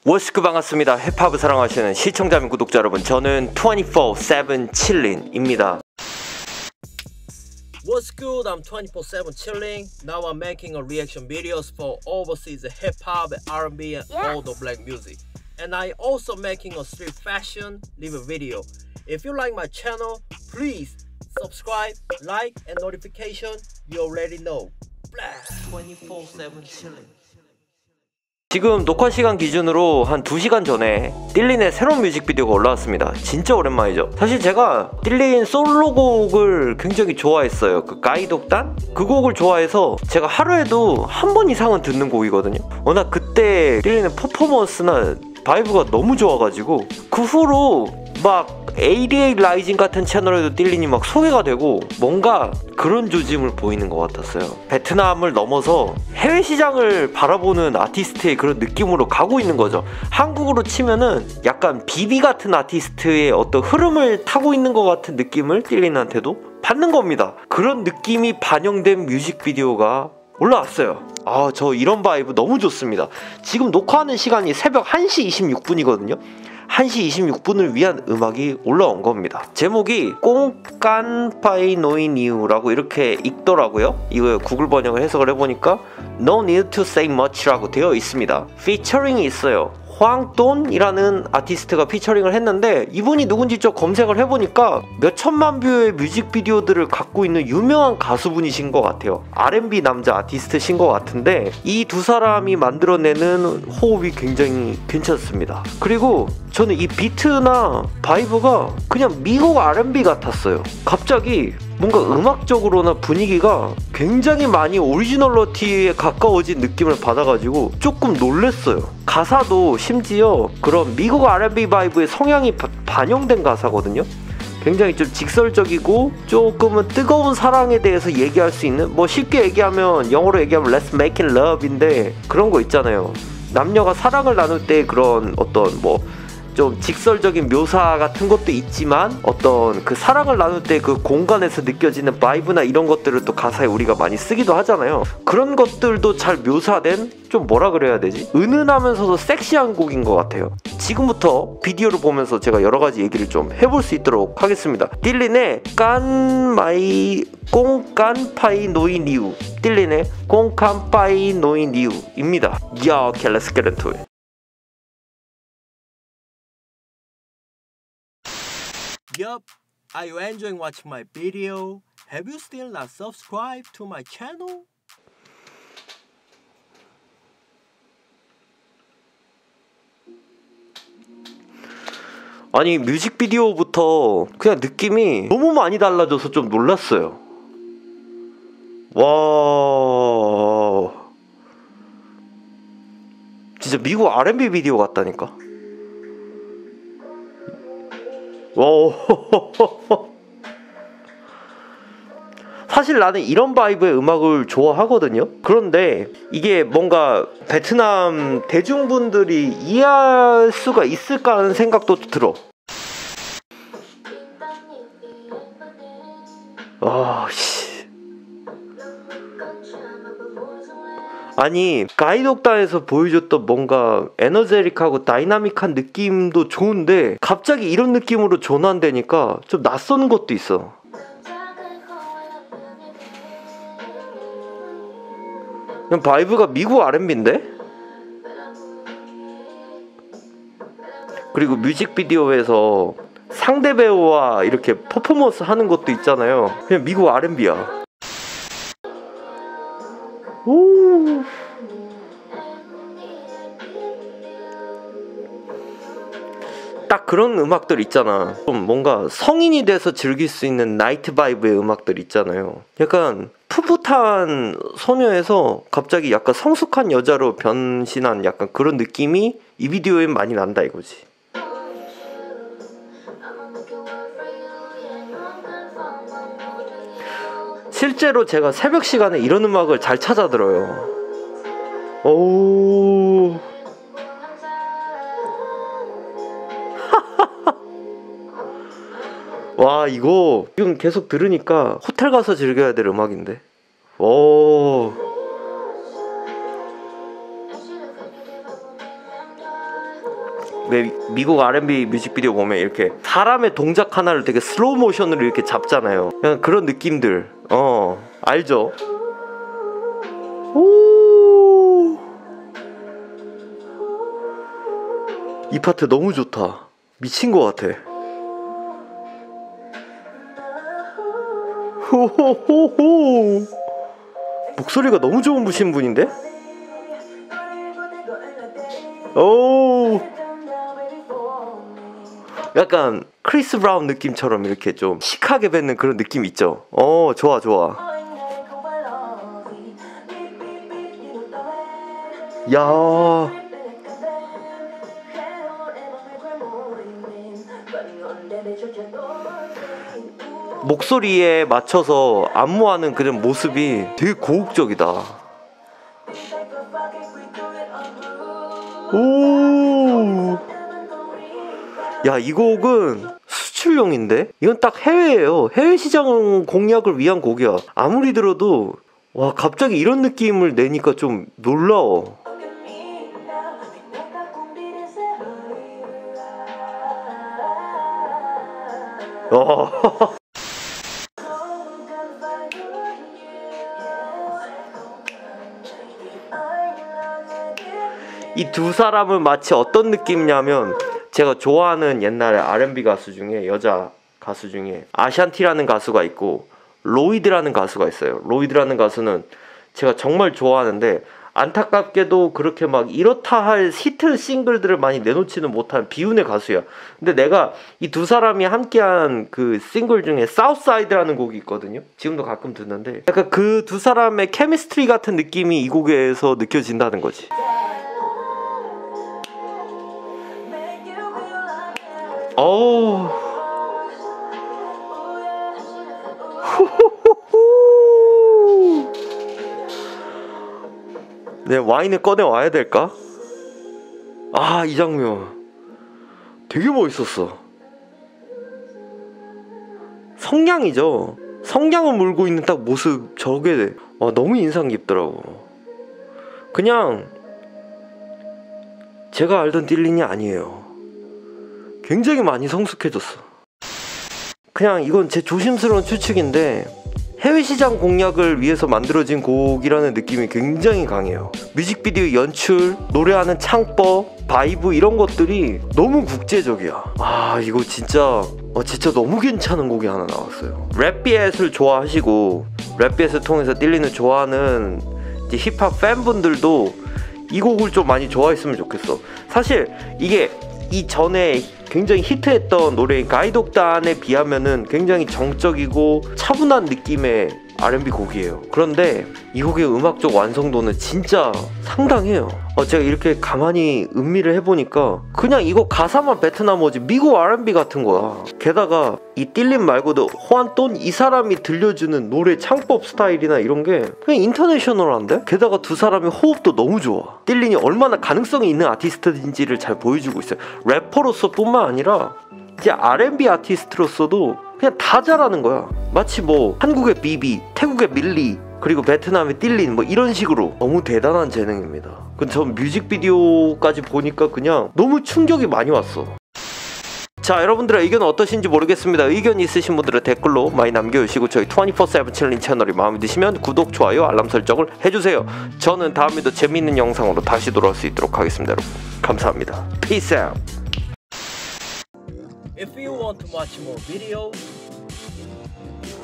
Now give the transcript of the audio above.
워스크 반갑습니다. 힙합을 사랑하시는 시청자 및 구독자 여러분, 저는 24/7 chilling입니다. What's good? I'm 24/7 chilling. Now I'm making a reaction videos for overseas hip hop, R&B, and all the black music. And I also making a street fashion review video. If you like my channel, please subscribe, like, and notification. You already know. 24/7 chilling. 지금 녹화 시간 기준으로 한 2시간 전에 딜린의 새로운 뮤직비디오가 올라왔습니다. 진짜 오랜만이죠. 사실 제가 딜린 솔로곡을 굉장히 좋아했어요. 그 가이독단? 그 곡을 좋아해서 제가 하루에도 한 번 이상은 듣는 곡이거든요. 워낙 그때 딜린의 퍼포먼스나 바이브가 너무 좋아가지고 그 후로 막 ADA 라이징 같은 채널에도 딜린이 막 소개가 되고 뭔가 그런 조짐을 보이는 것 같았어요. 베트남을 넘어서 해외 시장을 바라보는 아티스트의 그런 느낌으로 가고 있는 거죠. 한국으로 치면은 약간 비비 같은 아티스트의 어떤 흐름을 타고 있는 것 같은 느낌을 딜린한테도 받는 겁니다. 그런 느낌이 반영된 뮤직비디오가 올라왔어요. 저 이런 바이브 너무 좋습니다. 지금 녹화하는 시간이 새벽 1시 26분이거든요 1시 26분을 위한 음악이 올라온 겁니다. 제목이 꽁깐파이 노이니우라고 이렇게 읽더라고요. 이거 구글 번역을 해석을 해보니까 No need to say much라고 되어 있습니다. 피처링이 있어요. 황돈이라는 아티스트가 피처링을 했는데 이분이 누군지 좀 검색을 해보니까 몇 천만 뷰의 뮤직비디오들을 갖고 있는 유명한 가수분이신 것 같아요. R&B 남자 아티스트신 것 같은데 이 두 사람이 만들어내는 호흡이 굉장히 괜찮습니다. 그리고 저는 이 비트나 바이브가 그냥 미국 R&B 같았어요. 갑자기 뭔가 음악적으로나 분위기가 굉장히 많이 오리지널러티에 가까워진 느낌을 받아가지고 조금 놀랬어요. 가사도 심지어 그런 미국 R&B 바이브의 성향이 반영된 가사거든요. 굉장히 좀 직설적이고 조금은 뜨거운 사랑에 대해서 얘기할 수 있는, 뭐 쉽게 얘기하면 영어로 얘기하면 Let's make it love인데 그런 거 있잖아요. 남녀가 사랑을 나눌 때 그런 어떤 뭐 좀 직설적인 묘사 같은 것도 있지만 어떤 그 사랑을 나눌 때 그 공간에서 느껴지는 바이브나 이런 것들을 또 가사에 우리가 많이 쓰기도 하잖아요. 그런 것들도 잘 묘사된, 좀 뭐라 그래야 되지? 은은하면서도 섹시한 곡인 것 같아요. 지금부터 비디오를 보면서 제가 여러 가지 얘기를 좀 해볼 수 있도록 하겠습니다. 딜린의 꽁깐파이 노이니우, 딜린의 꽁깐파이 노이니우입니다. 야, 오케이, let's get into it. Yup, are you enjoying watching my video? Have you still not subscribed to my channel? 아니 뮤직비디오부터 그냥 느낌이 너무 많이 달라져서 좀 놀랐어요. 와, 진짜 미국 R&B 비디오 같다니까. 와, 사실 나는 이런 바이브의 음악을 좋아하거든요. 그런데 이게 뭔가 베트남 대중분들이 이해할 수가 있을까 하는 생각도 들어. 아니 가이독단에서 보여줬던 뭔가 에너제틱하고 다이나믹한 느낌도 좋은데 갑자기 이런 느낌으로 전환되니까 좀 낯선 것도 있어. 그냥 바이브가 미국 R&B인데? 그리고 뮤직비디오에서 상대 배우와 이렇게 퍼포먼스 하는 것도 있잖아요. 그냥 미국 R&B야. 오. 딱 그런 음악들 있잖아. 좀 뭔가 성인이 돼서 즐길 수 있는 나이트 바이브의 음악들 있잖아요. 약간 풋풋한 소녀에서 갑자기 약간 성숙한 여자로 변신한 약간 그런 느낌이 이 비디오엔 많이 난다 이거지. 실제로 제가 새벽 시간에 이런 음악을 잘 찾아 들어요. 오. 와, 이거 지금 계속 들으니까 호텔 가서 즐겨야 될 음악인데. 오. 왜 미국 R&B 뮤직비디오 보면 이렇게 사람의 동작 하나를 되게 슬로우 모션으로 이렇게 잡잖아요. 그냥 그런 느낌들 알죠? 오, 이 파트 너무 좋다. 미친 것 같아. 호호호호, 목소리가 너무 좋은 분인데? 오, 약간 크리스 브라운 느낌처럼 이렇게 좀 시크하게 뱉는 그런 느낌 있죠? 좋아 좋아. 야, 목소리에 맞춰서 안무하는 그런 모습이 되게 고혹적이다. 오, 야, 이 곡은 수출용인데? 이건 딱 해외예요. 해외 시장 공략을 위한 곡이야. 아무리 들어도 와, 갑자기 이런 느낌을 내니까 좀 놀라워. 이 두 사람은 마치 어떤 느낌이냐면, 제가 좋아하는 옛날에 R&B 가수 중에, 여자 가수 중에 아샨티라는 가수가 있고 로이드라는 가수가 있어요. 로이드라는 가수는 제가 정말 좋아하는데 안타깝게도 그렇게 막 이렇다 할 히트 싱글들을 많이 내놓지는 못한 비운의 가수야. 근데 내가 이 두 사람이 함께한 그 싱글 중에 사우스사이드라는 곡이 있거든요. 지금도 가끔 듣는데 약간 그 두 사람의 케미스트리 같은 느낌이 이 곡에서 느껴진다는 거지. 어우, 네, 와인을 꺼내 와야 될까? 아, 이 장면 되게 멋있었어. 성냥이죠. 성냥을 물고 있는 딱 모습, 저게 너무 인상 깊더라고. 그냥 제가 알던 딜린이 아니에요. 굉장히 많이 성숙해졌어. 그냥 이건 제 조심스러운 추측인데 해외 시장 공략을 위해서 만들어진 곡이라는 느낌이 굉장히 강해요. 뮤직비디오 연출, 노래하는 창법, 바이브 이런 것들이 너무 국제적이야. 아, 이거 진짜 너무 괜찮은 곡이 하나 나왔어요. 랩비엣을 좋아하시고 랩비엣을 통해서 딜린을 좋아하는 이제 힙합 팬분들도 이 곡을 좀 많이 좋아했으면 좋겠어. 사실 이게 이전에 굉장히 히트했던 노래인 가이독단에 비하면은 굉장히 정적이고 차분한 느낌의 R&B 곡이에요. 그런데 이 곡의 음악적 완성도는 진짜 상당해요. 제가 이렇게 가만히 음미를 해보니까 그냥 이거 가사만 뱉어나머지 미국 R&B 같은 거야. 게다가 이 딜린 말고도 호안돈 이 사람이 들려주는 노래 창법 스타일이나 이런 게 그냥 인터내셔널한데? 게다가 두 사람의 호흡도 너무 좋아. 딜린이 얼마나 가능성이 있는 아티스트인지를 잘 보여주고 있어요. 래퍼로서 뿐만 아니라 이제 R&B 아티스트로서도 그냥 다 잘하는 거야. 마치 뭐 한국의 비비, 태국의 밀리, 그리고 베트남의 딜린 뭐 이런 식으로 너무 대단한 재능입니다. 근데 전 뮤직비디오까지 보니까 그냥 너무 충격이 많이 왔어. 자, 여러분들의 의견은 어떠신지 모르겠습니다. 의견 있으신 분들은 댓글로 많이 남겨주시고 저희 24/7 챌린지 채널이 마음에 드시면 구독, 좋아요, 알람 설정을 해주세요. 저는 다음에도 재미있는 영상으로 다시 돌아올 수 있도록 하겠습니다. 여러분 감사합니다. Peace out. If you want to watch more videos,